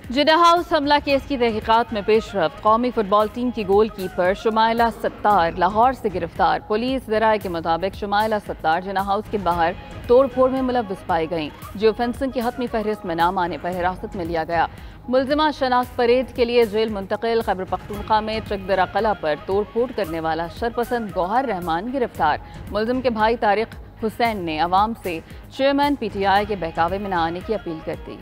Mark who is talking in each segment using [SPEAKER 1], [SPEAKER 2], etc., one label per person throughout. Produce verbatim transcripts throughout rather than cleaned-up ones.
[SPEAKER 1] जिन्ना house हमला case की तहकीकात में पेशरफ्त। कौमी फुटबॉल टीम की गोल कीपर शुमाइला सत्तार लाहौर से गिरफ्तार। पुलिस ज़राए के मुताबिक शुमाइला सत्तार जिन्ना हाउस के बाहर तोड़ फोड़ में मुलव्वस पाई गईं। जियो फेंसिंग की हतमी फहरिस्त में नाम आने पर हिरासत में लिया गया। मुलजिमा शनाख्त परेड के लिए जेल मुंतकिल। खैबर पख्तूनख्वा में चकदरा कला पर तोड़ फोड़ करने वाला शरपसंद गौहर रहमान गिरफ्तार। मुलजिम के भाई तारिक हुसैन ने अवाम से चेयरमैन पी टी आई के बहकावे में न आने की अपील कर दी।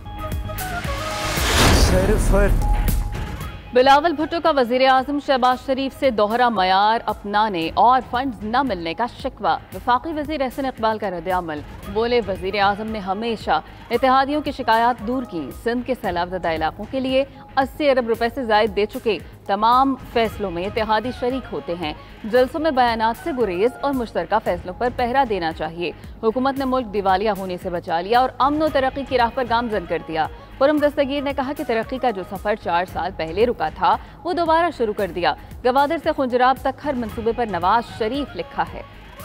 [SPEAKER 1] बिलावल भुट्टो का वजीर आजम शहबाज शरीफ से दोहरा मयार अपनाने और फंड न मिलने का शिकवा। वफाकी वजीर एहसन इकबाल का रद्द-ए-अमल। बोले, वजीर आजम ने हमेशा इत्तेहादियों की शिकायत दूर की। सिंध के सैलाबज़दा इलाकों के लिए अस्सी अरब रुपए से जायद दे चुके। तमाम फैसलों में इत्तेहादी शरीक होते हैं। जलसों में बयानात से गुरेज और मुश्तरका फैसलों पर पहरा देना चाहिए। हुकूमत ने मुल्क दिवालिया होने से बचा लिया और अमन और तरक्की की राह पर गामजन कर दिया। खुर्रम दस्तगीर ने कहा कि तरक्की का जो सफर चार साल पहले रुका था वो दोबारा शुरू कर दिया। गवादर से खुंजराब तक हर मंसूबे पर नवाज शरीफ लिखा है।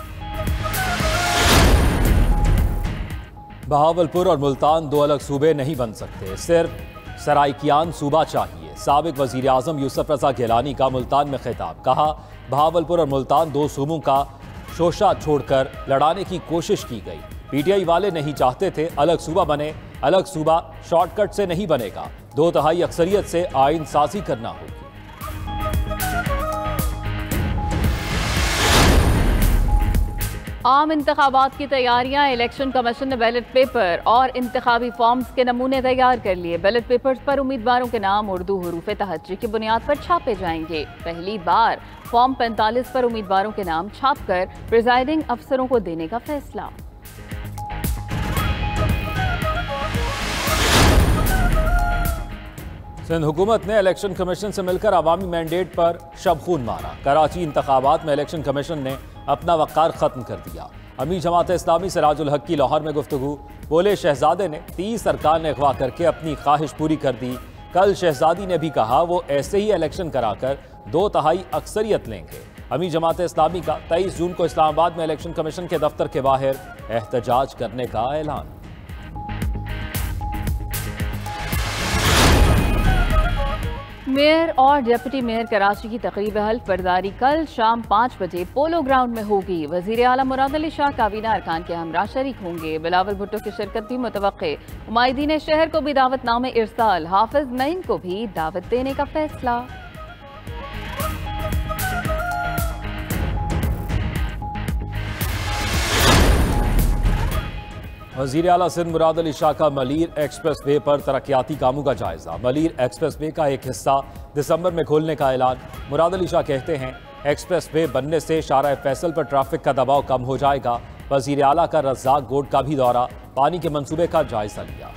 [SPEAKER 2] बहावलपुर और मुल्तान दो अलग सूबे नहीं बन सकते, सिर्फ सराइकियान सूबा चाहिए। साबिक वजीर आजम यूसुफ रजा गिलानी का मुल्तान में खिताब। कहा, बहावलपुर और मुल्तान दो सूबों का शोशा छोड़कर लड़ाने की कोशिश की गई। पीटीआई वाले नहीं चाहते थे अलग सूबा बने। अलग सूबा शॉर्टकट से नहीं बनेगा। दो तिहाई अक्सरियत से आइन साजी करना होगी।
[SPEAKER 1] आम इंतखाबात की तैयारियां। इलेक्शन कमीशन ने बैलेट पेपर और इंतखाबी फॉर्म्स के नमूने तैयार कर लिए। बैलेट पेपर्स पर उम्मीदवारों के नाम उर्दू हुरूफ तहज्जी की बुनियाद पर छापे जाएंगे। पहली बार फॉर्म पैंतालीस पर उम्मीदवारों के नाम छापकर प्रिजाइडिंग अफसरों को देने का फैसला।
[SPEAKER 2] सिंध हुकूमत ने इलेक्शन कमीशन से मिलकर अवामी मैंडेट पर शबखून मारा। कराची इंतखाबात में इलेक्शन कमीशन ने अपना वक़ार ख़त्म कर दिया। अमीर जमात इस्लामी सिराजुल हक की लाहौर में गुफ्तगू। बोले, शहजादे ने तीस अरकान ने अगवा करके अपनी ख्वाहिश पूरी कर दी। कल शहजादी ने भी कहा वो ऐसे ही इलेक्शन कराकर दो तिहाई अक्सरियत लेंगे। अमीर जमात इस्लामी का तेईस जून को इस्लामाबाद में इलेक्शन कमीशन के दफ्तर के बाहर एहतजाज करने का ऐलान।
[SPEAKER 1] मेयर और डिप्टी मेयर कराची की तकरीब हल्फ बर्दारी कल शाम पाँच बजे पोलो ग्राउंड में होगी। वजीर आला मुराद अली शाह काबीना अरकान के हमरा शरीक होंगे। बिलावल भुट्टो की शिरकत भी मुतवक्के। उमाइदीन शहर को भी दावतनामे इरसाल। हाफिज नईम को भी दावत देने का फैसला।
[SPEAKER 2] वज़ीर आला सिंध मुराद अली शाह का मलीर एक्सप्रेस वे पर तरक्याती कामों का जायजा। मलीर एक्सप्रेस वे का एक हिस्सा दिसंबर में खोलने का ऐलान। मुराद अली शाह कहते हैं, एक्सप्रेस वे बनने से शारा फैसल पर ट्रैफिक का दबाव कम हो जाएगा। वज़ीर आला का रज़ाक गोड का भी दौरा। पानी के मंसूबे का जायजा लिया।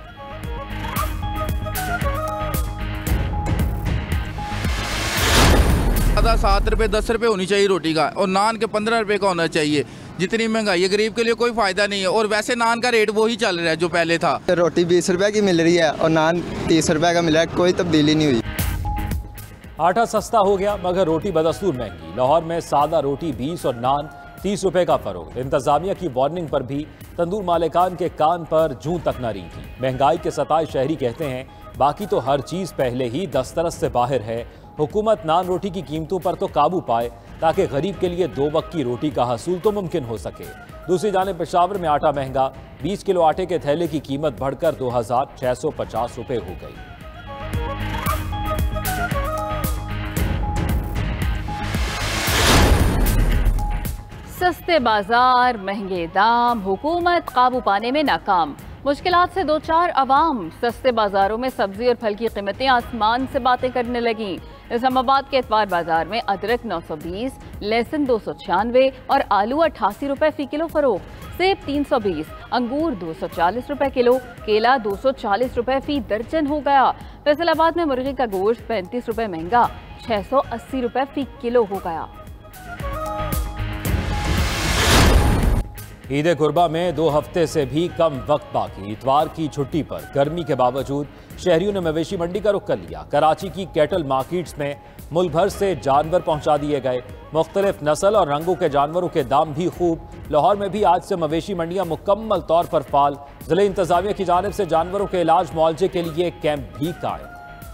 [SPEAKER 3] आधा सात रुपये दस रुपये होनी चाहिए रोटी का, और नान के पंद्रह रुपये का होना चाहिए। जितनी महंगाई है गरीब के लिए कोई फ़ायदा नहीं है। और वैसे नान का रेट वही चल रहा है जो पहले था।
[SPEAKER 4] रोटी बीस रुपए की मिल रही है और नान तीस रुपए का मिल रहा है, कोई तब्दीली नहीं हुई।
[SPEAKER 2] आटा सस्ता हो गया मगर रोटी बदस्तूर महंगी। लाहौर में सादा रोटी बीस और नान तीस रुपए का फरोग। इंतजामिया की वार्निंग पर भी तंदूर मालिकान के कान पर जूं तक न रेंगी। महंगाई के सताए शहरी कहते हैं, बाकी तो हर चीज़ पहले ही दस्तरस से बाहर है। हुकूमत नान रोटी की कीमतों पर तो काबू पाए ताकि गरीब के लिए दो वक्त की रोटी का हसूल तो मुमकिन हो सके। दूसरी जानिब पेशावर में आटा महंगा। बीस किलो आटे के थैले की कीमत बढ़कर दो हजार छह सौ पचास रुपये हो गई।
[SPEAKER 1] सस्ते बाजार, महंगे दाम, हुकूमत काबू पाने में नाकाम। मुश्किलात से दो चार अवाम। सस्ते बाजारों में सब्जी और फल की कीमतें आसमान से बातें करने लगी। इस्लामाबाद के एतवार बाजार में अदरक नौ सौ बीस, लहसुन दो सौ छियानवे और आलू अट्ठासी रुपए फी किलो फरोख्त। सेब तीन सौ बीस, अंगूर दो सौ चालीस रुपए किलो, केला दो सौ चालीस रुपए फी दर्जन हो गया। फैसलाबाद में मुर्गी का गोश्त पैंतीस रुपए महंगा, छह सौ अस्सी रुपए फी किलो हो गया।
[SPEAKER 2] ईद कुर्बा में दो हफ्ते से भी कम वक्त बाकी। इतवार की छुट्टी पर गर्मी के बावजूद शहरियों ने मवेशी मंडी का रुख कर लिया। कराची की कैटल मार्केट्स में मुल्क भर से जानवर पहुंचा दिए गए। मुख्तलिफ नस्ल और रंगों के जानवरों के दाम भी खूब। लाहौर में भी आज से मवेशी मंडियां मुकम्मल तौर पर फाल। जिले इंतजामिया की जानिब से जानवरों के इलाज मुआवजे के लिए कैंप भी कायम।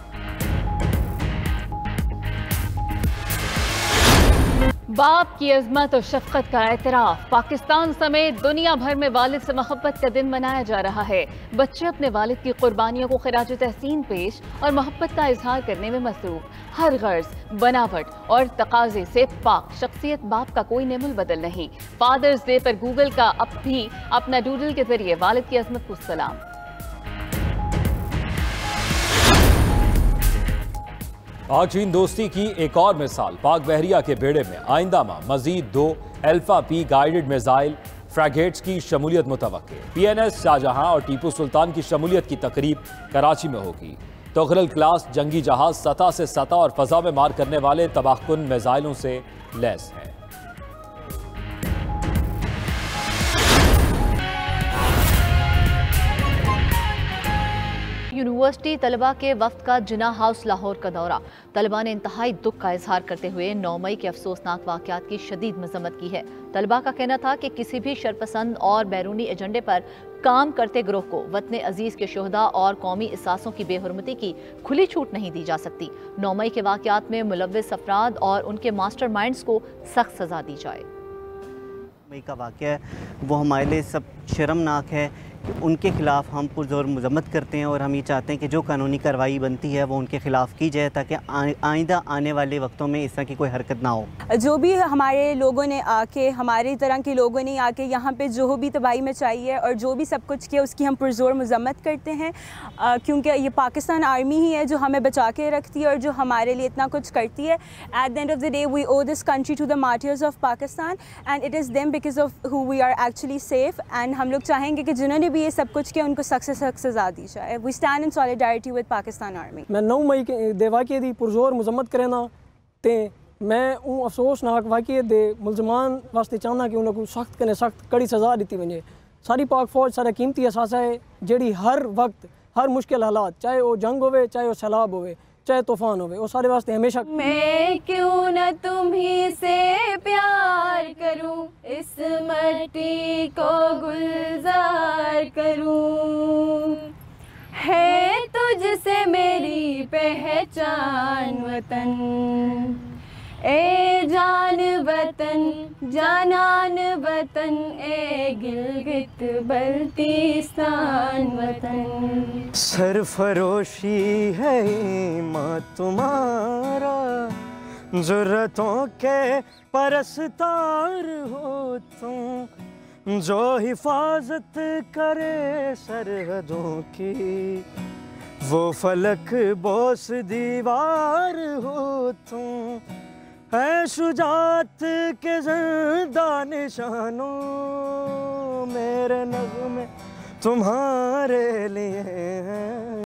[SPEAKER 1] बाप की अजमत और शफकत का एतराफ। पाकिस्तान समेत दुनिया भर में वालिद से मोहब्बत का दिन मनाया जा रहा है। बच्चे अपने वालिद की कुर्बानियों को खिराज तहसीन पेश और मोहब्बत का इजहार करने में मसरूफ। हर गर्ज, बनावट और तकाजे से पाक शख्सियत बाप का कोई नेमुल बदल नहीं। फादर्स डे पर गूगल का अब भी अपना डूडल के जरिए वालिद की अजमत को सलाम।
[SPEAKER 2] पाक चीन दोस्ती की एक और मिसाल। पाक बहरिया के बेड़े में आइंदा माह मजीद दो alpha P guided missile frigates की शमूलियत मुतवक्के। पी एन एस शाहजहां और टीपू सुल्तान की शमूलियत की तकरीब कराची में होगी। तोगरल क्लास जंगी जहाज सतह से सतह और फजा में मार करने वाले तबाहकुन मिसाइलों से लैस हैं।
[SPEAKER 5] यूनिवर्सिटी तलबा के वफ्द का जिना हाउस लाहौर का दौरा। तलबा ने इंतहाई दुख का इजहार करते हुए नौ मई के अफसोसनाक वाक़यात की शदीद मजम्मत की है। तलबा का कहना था कि किसी भी शरपसंद और बैरूनी एजेंडे पर काम करते ग्रोह को वतन अजीज के शोहदा और कौमी एहसासों की बेहुरमती की खुली छूट नहीं दी जा सकती। नौ मई के वाक़यात में मुलव्विस अफराद और उनके मास्टर माइंड्स को सख्त सजा दी जाए।
[SPEAKER 6] मई का वाक़या है वो हमारे लिए सब शर्मनाक है कि उनके ख़िलाफ़ हम पुरज़ोर मज़म्मत करते हैं और हम ये चाहते हैं कि जो कानूनी कार्रवाई बनती है वो उनके ख़िलाफ़ की जाए ताकि आइंदा आने वाले वक्तों में इस तरह की कोई हरकत ना हो।
[SPEAKER 7] जो भी हमारे लोगों ने आके हमारी तरह के लोगों ने आके यहाँ पे जो भी तबाही मचाई है और जो भी सब कुछ किया उसकी हम पुरज़ोर मज़म्मत करते हैं, क्योंकि ये पाकिस्तान आर्मी ही है जो हमें बचा के रखती है और जो हमारे लिए इतना कुछ करती है। At the end of the day we owe this country to the martyrs of Pakistan and it is them because of who we are actually safe. And हम लोग चाहेंगे कि जिन्होंने भी ये सब कुछ किया उनको सख्त से सख्त सजा दी जाए। We stand in solidarity with Pakistan army.
[SPEAKER 8] मैं नौ मई के दे वाक़े दी पुरजोर मजम्मत करना ते मैं उन अफसोसनाक वाक़े दे मुलजमान वास्ते चाहना कि उन्होंने सख्त कने सख्त कड़ी सज़ा दी वजे। सारी पाक फौज सारा कीमती असासा है जी हर वक्त हर मुश्किल हालात चाहे वो जंग होवे चाहे वो सैलाब होवे चाहे तूफान होवे वो सारे वास्ते हमेशा।
[SPEAKER 7] मैं क्यों न तुम्ही से प्यार करूं, इस मट्टी को गुलजार करूं, है तुझसे मेरी पहचान वतन, ए जान वतन जानान वतन, ए गिलगित बल्तिस्तान वतन।
[SPEAKER 8] सरफरोशी है ईमान तुम्हारा, ज़रूरतों के परस्तार हो तुम, जो हिफाजत करे सरहदों की, वो फलक बोस दीवार हो तुम, है शुजात के ज़िंदा निशानों, मेरे नग़्मे तुम्हारे लिए हैं।